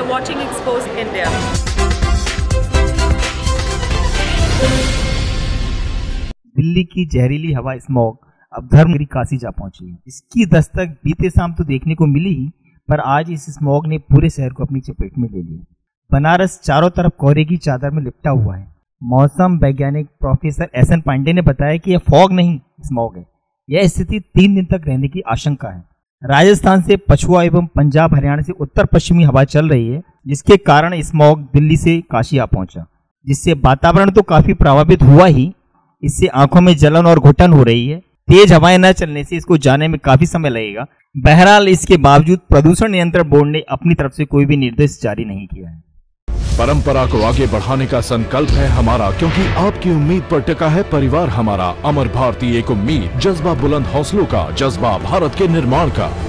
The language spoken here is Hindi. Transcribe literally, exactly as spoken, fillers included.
You're watching Exposed India. Delhi की जहरीली हवा स्मॉग अब धर्मगिरी काशी जा पहुंची है। इसकी दस्तक बीते शाम तो देखने को मिली ही, पर आज इस स्मॉग ने पूरे शहर को अपनी चपेट में ले लिया। बनारस चारों तरफ कोहरे की चादर में लिपटा हुआ है। मौसम वैज्ञानिक प्रोफेसर एस एन पांडे ने बताया कि यह फॉग नहीं स्मॉग है। यह स्थिति तीन दिन तक रहने की आशंका है। राजस्थान से पछुआ एवं पंजाब हरियाणा से उत्तर पश्चिमी हवा चल रही है, जिसके कारण स्मॉग दिल्ली से काशी आ पहुंचा, जिससे वातावरण तो काफी प्रभावित हुआ ही, इससे आंखों में जलन और घुटन हो रही है। तेज हवाएं न चलने से इसको जाने में काफी समय लगेगा। बहरहाल इसके बावजूद प्रदूषण नियंत्रण बोर्ड ने अपनी तरफ से कोई भी निर्देश जारी नहीं किया है। परंपरा को आगे बढ़ाने का संकल्प है हमारा, क्योंकि आपकी उम्मीद पर टिका है परिवार हमारा। अमर भारती एक उम्मीद, जज्बा बुलंद हौसलों का, जज्बा भारत के निर्माण का।